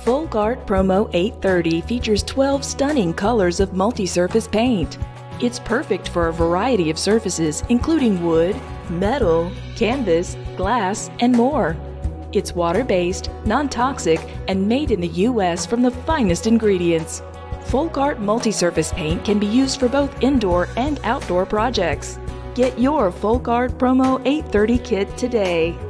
FolkArt Promo830 features 12 stunning colors of multi-surface paint. It's perfect for a variety of surfaces, including wood, metal, canvas, glass, and more. It's water-based, non-toxic, and made in the U.S. from the finest ingredients. FolkArt multi-surface paint can be used for both indoor and outdoor projects. Get your FolkArt Promo830 kit today.